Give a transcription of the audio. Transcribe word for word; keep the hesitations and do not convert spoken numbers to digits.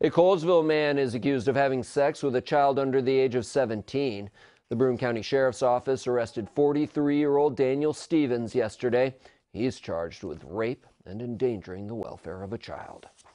A Colesville man is accused of having sex with a child under the age of seventeen. The Broome County Sheriff's Office arrested forty-three-year-old Daniel Stevens yesterday. He's charged with rape and endangering the welfare of a child.